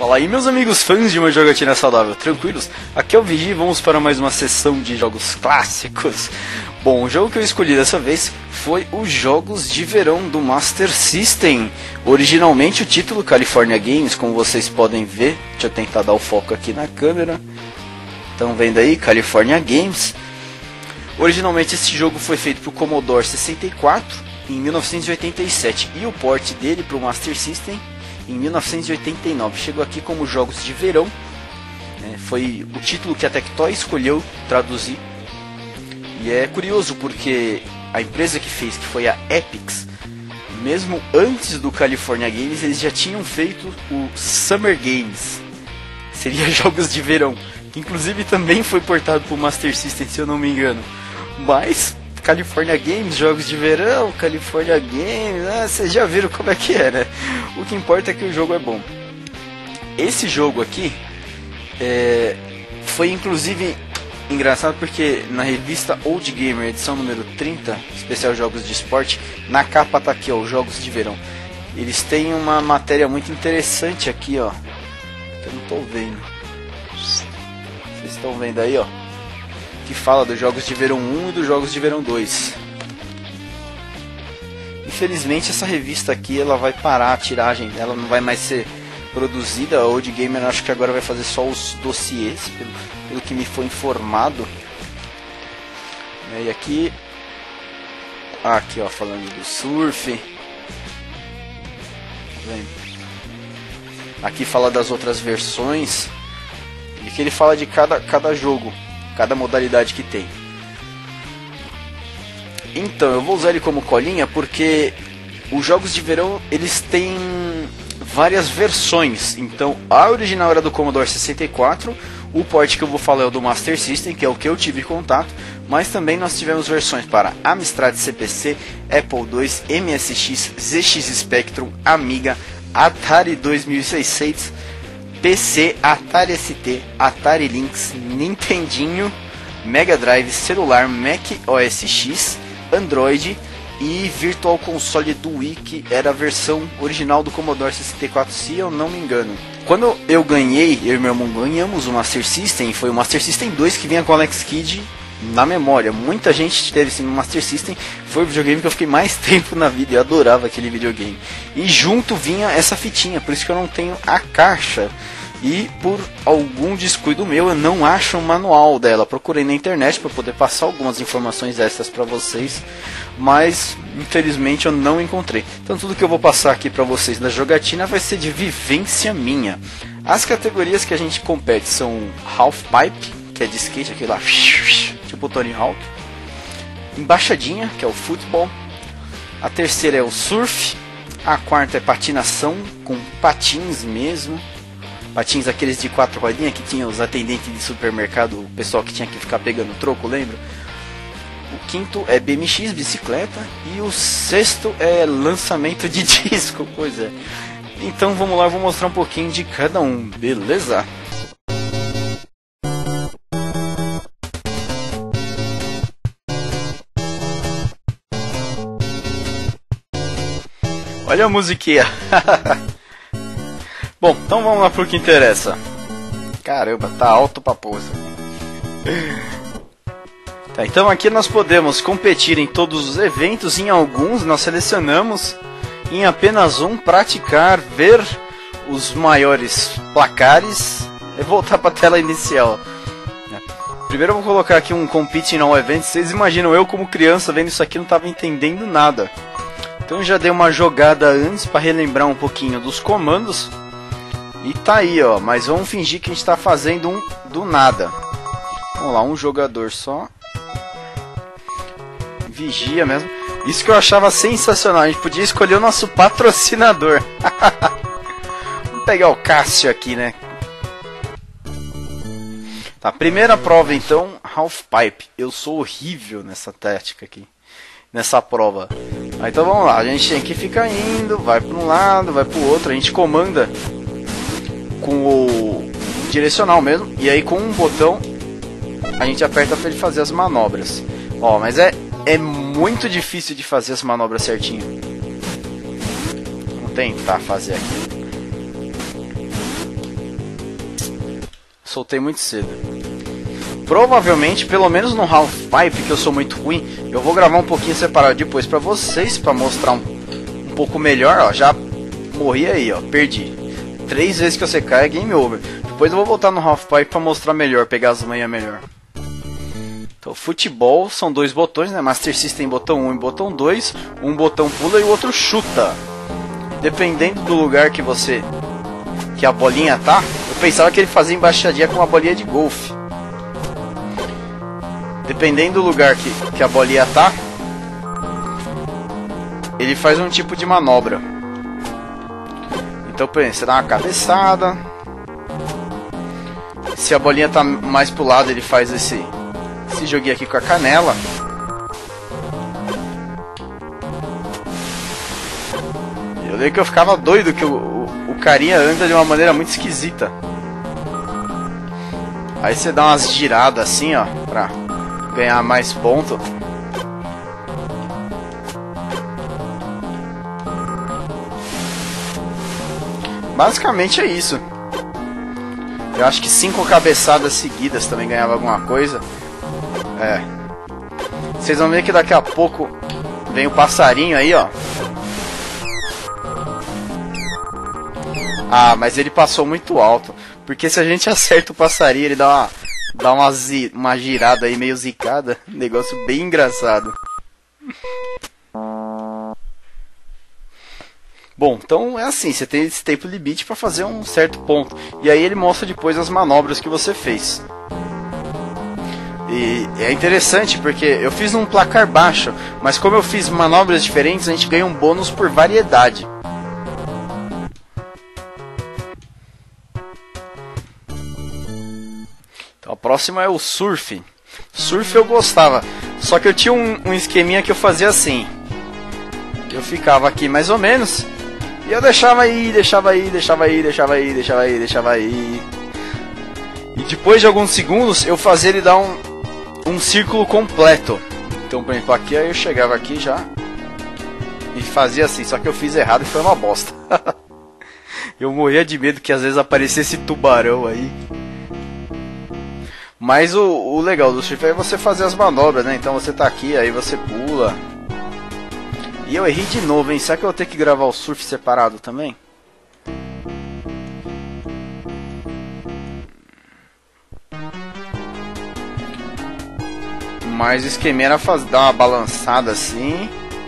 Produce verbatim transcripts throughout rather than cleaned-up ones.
Fala aí, meus amigos fãs de uma jogatina saudável, tranquilos? Aqui é o Vigi e vamos para mais uma sessão de jogos clássicos. Bom, o jogo que eu escolhi dessa vez foi os Jogos de Verão do Master System. Originalmente o título California Games, como vocês podem ver. Deixa eu tentar dar o foco aqui na câmera. Estão vendo aí, California Games. Originalmente esse jogo foi feito para o Commodore sessenta e quatro em mil novecentos e oitenta e sete e o port dele para o Master System em mil novecentos e oitenta e nove. Chegou aqui como Jogos de Verão, né? Foi o título que a Tectoy escolheu traduzir. E é curioso porque a empresa que fez, que foi a Epyx, mesmo antes do California Games, eles já tinham feito o Summer Games. Seria Jogos de Verão, que inclusive também foi portado para o Master System, se eu não me engano. Mas California Games, Jogos de Verão, California Games, ah, vocês já viram como é que é, né? O que importa é que o jogo é bom. Esse jogo aqui é, foi inclusive engraçado porque na revista Old Gamer, edição número trinta, especial Jogos de Esporte, na capa tá aqui, ó, os Jogos de Verão. Eles têm uma matéria muito interessante aqui, ó, que eu não tô vendo. Vocês estão vendo aí, ó, que fala dos Jogos de Verão um e dos Jogos de Verão dois. Infelizmente essa revista aqui ela vai parar a tiragem, ela não vai mais ser produzida. A Old Gamer acho que agora vai fazer só os dossiês, pelo, pelo que me foi informado. E aqui, aqui ó, falando do surf. Aqui fala das outras versões. E aqui ele fala de cada, cada jogo, cada modalidade que tem. Então, eu vou usar ele como colinha porque os Jogos de Verão, eles têm várias versões. Então, a original era do Commodore sessenta e quatro, o port que eu vou falar é o do Master System, que é o que eu tive contato, mas também nós tivemos versões para Amstrad C P C, Apple dois, M S X, Z X Spectrum, Amiga, Atari dois mil e seiscentos, P C, Atari S T, Atari Lynx, Nintendinho, Mega Drive, celular, Mac O S X, Android e Virtual Console do Wii, que era a versão original do Commodore sessenta e quatro, se eu não me engano. Quando eu ganhei, eu e meu irmão ganhamos o Master System, foi o Master System dois que vinha com o Alex Kidd na memória. Muita gente teve sim no Master System, foi o videogame que eu fiquei mais tempo na vida, eu adorava aquele videogame. E junto vinha essa fitinha, por isso que eu não tenho a caixa. E por algum descuido meu, eu não acho o manual dela. Procurei na internet para poder passar algumas informações extras para vocês, mas infelizmente eu não encontrei. Então tudo que eu vou passar aqui para vocês da jogatina vai ser de vivência minha. As categorias que a gente compete são Half Pipe, que é de skate, aquele lá, tipo o Tony Hawk. Embaixadinha, que é o futebol. A terceira é o surf. A quarta é patinação, com patins mesmo. Patins aqueles de quatro rodinhas que tinha os atendentes de supermercado, o pessoal que tinha que ficar pegando troco, lembra? O quinto é B M X, bicicleta. E o sexto é lançamento de disco, pois é. Então vamos lá, eu vou mostrar um pouquinho de cada um, beleza? Olha a musiquinha. Bom, então vamos lá pro que interessa. Caramba, tá alto pra poça. Tá, então aqui nós podemos competir em todos os eventos. Em alguns nós selecionamos. Em apenas um, praticar, ver os maiores placares e voltar pra tela inicial. Primeiro eu vou colocar aqui um Compete in All Events. Vocês imaginam, eu como criança vendo isso aqui não estava entendendo nada. Então eu já dei uma jogada antes para relembrar um pouquinho dos comandos. E tá aí, ó, mas vamos fingir que a gente tá fazendo um do nada. Vamos lá, um jogador só. Vigia mesmo. Isso que eu achava sensacional, a gente podia escolher o nosso patrocinador. Vamos pegar o Cássio aqui, né? Tá, primeira prova então, Half Pipe. Eu sou horrível nessa tática aqui, nessa prova. Ah, então vamos lá, a gente tem que ficar indo, vai para um lado, vai para o outro, a gente comanda com o direcional mesmo, e aí com um botão a gente aperta para ele fazer as manobras. Ó, mas é, é muito difícil de fazer as manobras certinho. Vamos tentar fazer aqui. soltei muito cedo. Provavelmente, pelo menos no Half Pipe, que eu sou muito ruim, eu vou gravar um pouquinho separado depois pra vocês, pra mostrar um, um pouco melhor, ó. Já morri aí, ó, perdi. Três vezes que você cai é game over. Depois eu vou voltar no Half Pipe pra mostrar melhor, pegar as manhas melhor. Então, futebol são dois botões, né? Master System botão um e botão dois. Um botão pula e o outro chuta. Dependendo do lugar que você... que a bolinha tá, eu pensava que ele fazia embaixadinha com uma bolinha de golfe. Dependendo do lugar que, que a bolinha tá, ele faz um tipo de manobra. Então, por exemplo, você dá uma cabeçada. Se a bolinha tá mais pro lado, ele faz esse, esse joguinho aqui com a canela. Eu lembro que eu ficava doido que o, o, o carinha anda de uma maneira muito esquisita. Aí você dá umas giradas assim, ó, pra ganhar mais ponto. Basicamente é isso. Eu acho que cinco cabeçadas seguidas também ganhava alguma coisa. É. Vocês vão ver que daqui a pouco vem o passarinho aí, ó. Ah, mas ele passou muito alto. Porque se a gente acerta o passarinho, ele dá uma, dá uma, zi, uma girada aí meio zicada. Um negócio bem engraçado. Bom, então é assim, você tem esse tempo limite para fazer um certo ponto. E aí ele mostra depois as manobras que você fez. E é interessante porque eu fiz num placar baixo, mas como eu fiz manobras diferentes, a gente ganha um bônus por variedade. Então a próxima é o surf. Surf eu gostava, só que eu tinha um, um esqueminha que eu fazia assim. Eu ficava aqui mais ou menos, e eu deixava aí, deixava aí, deixava aí, deixava aí, deixava aí, deixava aí. E depois de alguns segundos eu fazia ele dar um, um círculo completo. Então, por exemplo, aqui aí eu chegava aqui já e fazia assim, só que eu fiz errado e foi uma bosta. Eu morria de medo que às vezes aparecesse tubarão aí. Mas o, o legal do surf é você fazer as manobras, né? Então você tá aqui, aí você pula. E eu errei de novo, hein? Será que eu vou ter que gravar o surf separado também? Mas o esquema era fazer, dar uma balançada assim.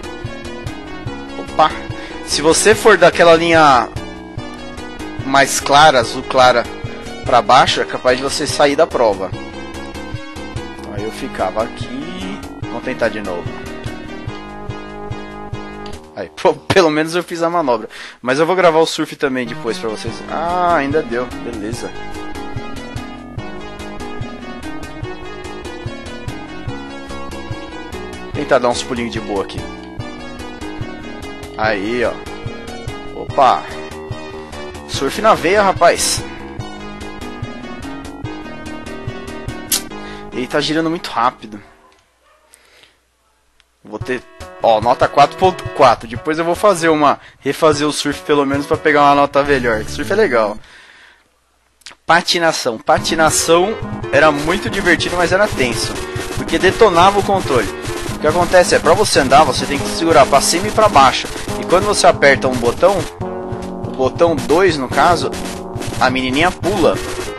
Opa! Se você for daquela linha mais clara, azul clara, pra baixo, é capaz de você sair da prova. Aí eu ficava aqui. Vamos tentar de novo. Aí, pô, pelo menos eu fiz a manobra. Mas eu vou gravar o surf também depois pra vocês. Ah, ainda deu. Beleza. Tentar dar uns pulinhos de boa aqui. Aí, ó. Opa. Surf na veia, rapaz. Ele tá girando muito rápido. Vou ter... Ó, nota quatro ponto quatro. Depois eu vou fazer uma... refazer o surf pelo menos pra pegar uma nota melhor. Surf é legal. Patinação. Patinação era muito divertido, mas era tenso. Porque detonava o controle. O que acontece é, pra você andar, você tem que segurar pra cima e pra baixo. E quando você aperta um botão, o botão dois no caso, a menininha pula.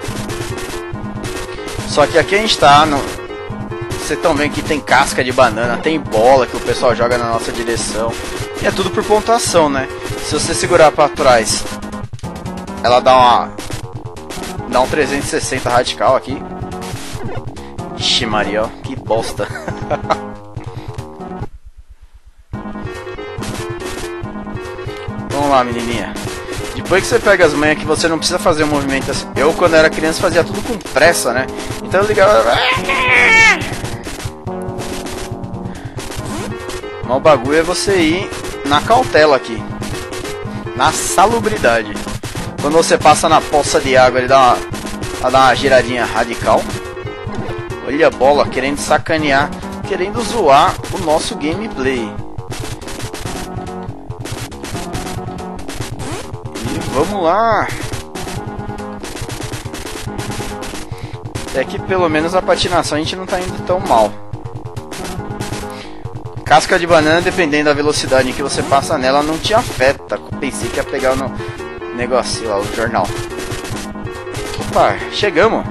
Só que aqui a gente tá no... Vocês estão vendo que tem casca de banana, tem bola que o pessoal joga na nossa direção. E é tudo por pontuação, né? Se você segurar pra trás, ela dá uma... dá um trezentos e sessenta radical aqui. Ixi Maria, ó, que bosta. Vamos lá, menininha. Depois que você pega as manhas que você não precisa fazer um movimento assim. Eu, quando era criança, fazia tudo com pressa, né? Então eu ligava... Mas o bagulho é você ir na cautela aqui. Na salubridade. Quando você passa na poça de água, ele dá uma, ela dá uma giradinha radical. Olha a bola querendo sacanear, querendo zoar o nosso gameplay. E vamos lá. É que pelo menos a patinação a gente não tá indo tão mal. Casca de banana, dependendo da velocidade em que você passa nela, não te afeta. Pensei que ia pegar no negocinho lá, o jornal. Opa, chegamos.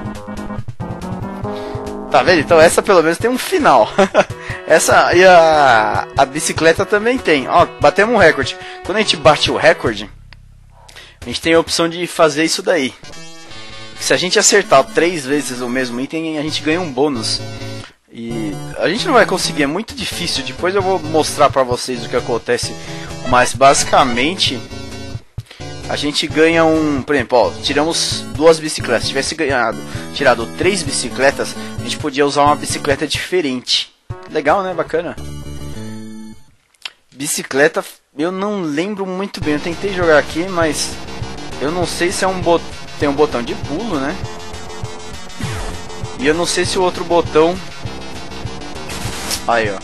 Tá vendo? Então essa pelo menos tem um final. Essa e a, a bicicleta também tem. Ó, batemos um recorde. Quando a gente bate o recorde, a gente tem a opção de fazer isso daí. Se a gente acertar três vezes o mesmo item, a gente ganha um bônus. E a gente não vai conseguir, é muito difícil. Depois eu vou mostrar pra vocês o que acontece. Mas basicamente a gente ganha um... Por exemplo, ó, tiramos duas bicicletas. Se tivesse ganhado, tirado três bicicletas, a gente podia usar uma bicicleta diferente. Legal, né? Bacana. Bicicleta, eu não lembro muito bem. Eu tentei jogar aqui, mas eu não sei se é um botão. Tem um botão de pulo, né? E eu não sei se o outro botão... Aí, ó.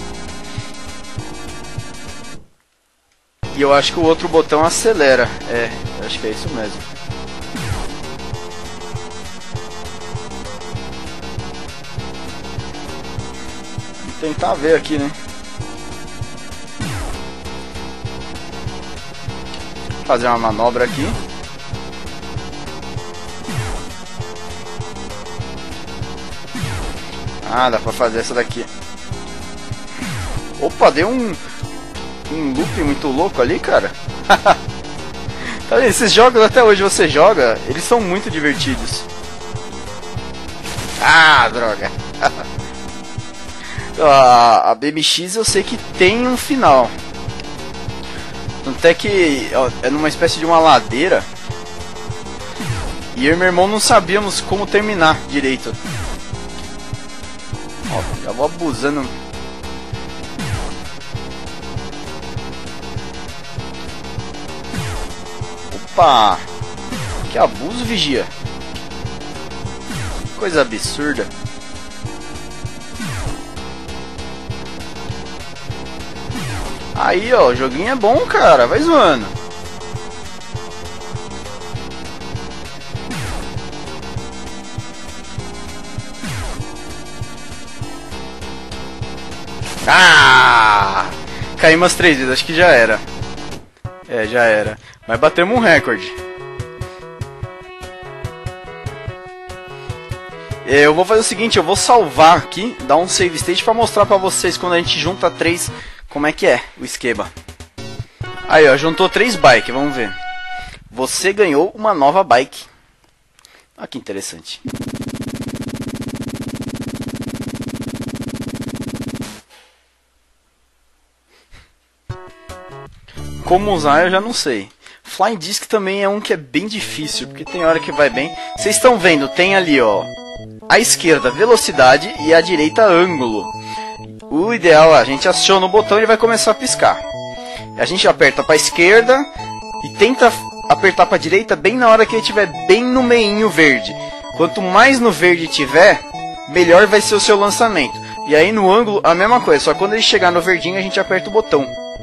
E eu acho que o outro botão acelera. É, acho que é isso mesmo. Vou tentar ver aqui, né? Fazer uma manobra aqui. Ah, dá pra fazer essa daqui. Opa, deu um, um loop muito louco ali, cara. Tá vendo? Esses jogos até hoje você joga, eles são muito divertidos. Ah, droga. a, a B M X eu sei que tem um final. Tanto é que ó, é numa espécie de uma ladeira. E eu e meu irmão não sabíamos como terminar direito. Ó, já vou abusando. Opa! Que abuso, vigia. Coisa absurda. Aí, ó, o joguinho é bom, cara. Vai zoando. Ah! Caí umas três vezes, acho que já era. É, já era. Mas batemos um recorde. Eu vou fazer o seguinte, eu vou salvar aqui, dar um save state pra mostrar pra vocês quando a gente junta três, como é que é o esquema. Aí, ó, juntou três bikes, vamos ver. Você ganhou uma nova bike. Olha que interessante. Como usar eu já não sei. Flying Disc também é um que é bem difícil, porque tem hora que vai bem. Vocês estão vendo, tem ali, ó, à esquerda velocidade e à direita ângulo. O ideal é a gente aciona o botão e ele vai começar a piscar. A gente aperta para a esquerda e tenta apertar para a direita bem na hora que ele estiver bem no meinho verde. Quanto mais no verde tiver, melhor vai ser o seu lançamento. E aí no ângulo a mesma coisa, só quando ele chegar no verdinho a gente aperta o botão.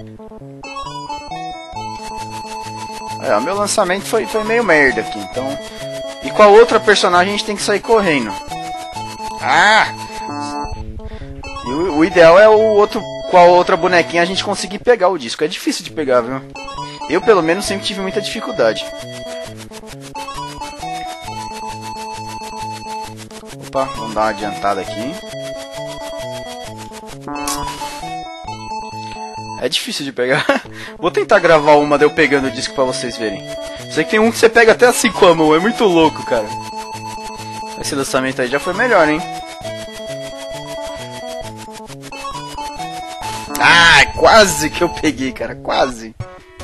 É, o meu lançamento foi, foi meio merda aqui, então... E com a outra personagem a gente tem que sair correndo. Ah! E o, o ideal é o outro, com a outra bonequinha a gente conseguir pegar o disco. É difícil de pegar, viu? Eu, pelo menos, sempre tive muita dificuldade. Opa, vamos dar uma adiantada aqui. É difícil de pegar. Vou tentar gravar uma de eu pegando o disco pra vocês verem. Sei que tem um que você pega até assim com a mão. É muito louco, cara. Esse lançamento aí já foi melhor, hein? Ah, quase que eu peguei, cara. Quase.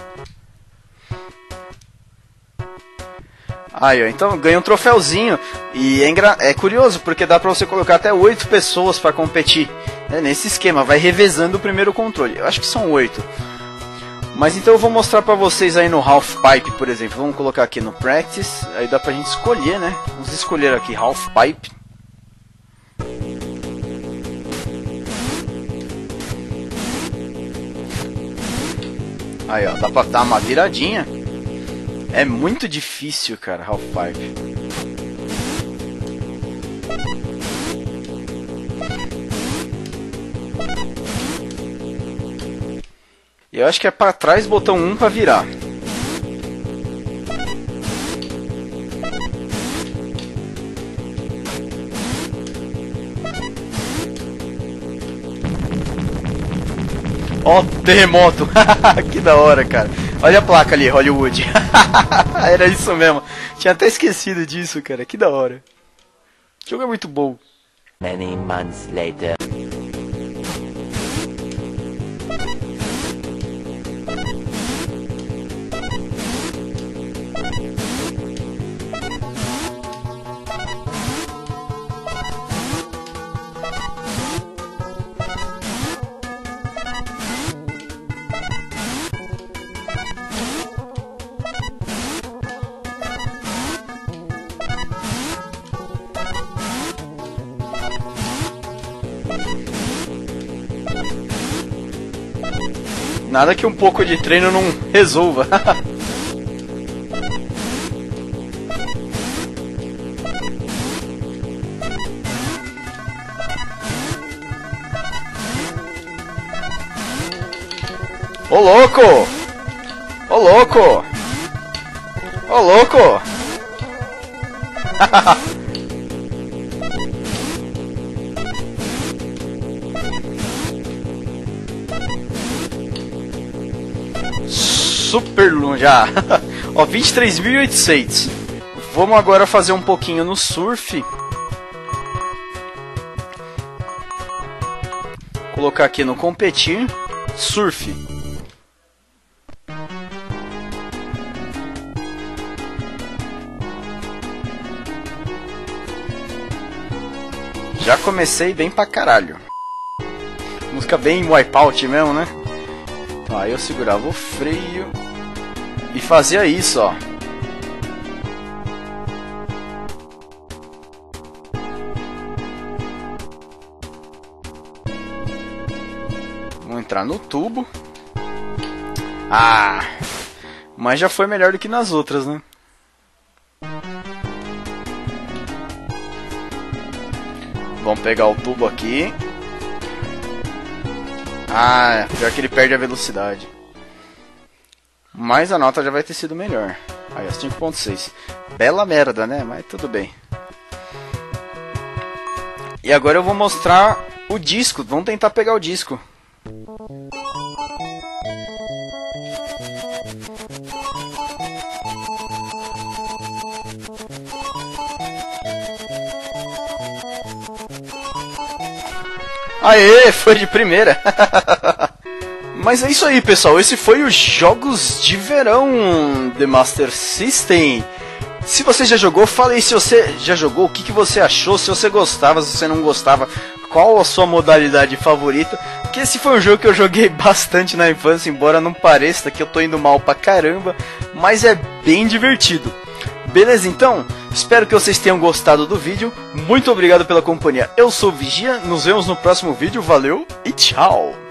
Aí, ó. Então ganhei um troféuzinho. E é, engra... é curioso, porque dá pra você colocar até oito pessoas pra competir. É, nesse esquema, vai revezando o primeiro controle. Eu acho que são oito. Mas então eu vou mostrar pra vocês aí no Half Pipe, por exemplo. Vamos colocar aqui no Practice. Aí dá pra gente escolher, né? Vamos escolher aqui Half Pipe. Aí, ó, dá pra dar uma viradinha. É muito difícil, cara, Half Pipe. E eu acho que é pra trás, botão um pra virar. Ó, oh, terremoto. Que da hora, cara. Olha a placa ali, Hollywood. Era isso mesmo. Tinha até esquecido disso, cara. Que da hora. O jogo é muito bom. Many months later. Nada que um pouco de treino não resolva. Ô louco! Ô louco! Ô louco! Super longe já. Ó, vinte e três mil e oitocentos. Vamos agora fazer um pouquinho no surf. Colocar aqui no competir. Surf. Já comecei bem pra caralho. Música bem wipeout mesmo, né? Então, aí eu segurava o freio e fazia isso, ó. Vamos entrar no tubo. Ah, mas já foi melhor do que nas outras, né? Vamos pegar o tubo aqui. Ah, pior que ele perde a velocidade. Mas a nota já vai ter sido melhor. Aí, ó, cinco ponto seis. Bela merda, né? Mas tudo bem. E agora eu vou mostrar o disco. Vamos tentar pegar o disco. Aê, foi de primeira. Mas é isso aí, pessoal. Esse foi os Jogos de Verão The Master System. Se você já jogou, fala aí se você já jogou, o que, que você achou, se você gostava, se você não gostava, qual a sua modalidade favorita. Porque esse foi um jogo que eu joguei bastante na infância, embora não pareça que eu tô indo mal pra caramba, mas é bem divertido. Beleza, então? Espero que vocês tenham gostado do vídeo. Muito obrigado pela companhia. Eu sou o Vigia, nos vemos no próximo vídeo. Valeu e tchau!